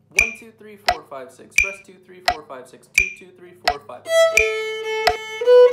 1, 2, 3, 4, 5, 6. Press 2, 3, 4, 5, 6. 2, 2, 3, 4, 5.